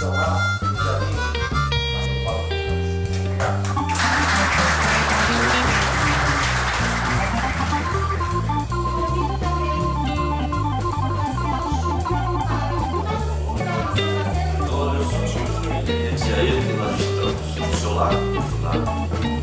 estão lá, já vim, mas não falo com eles. Todos os seus clientes, é ele que nós estamos do seu lado, do lado.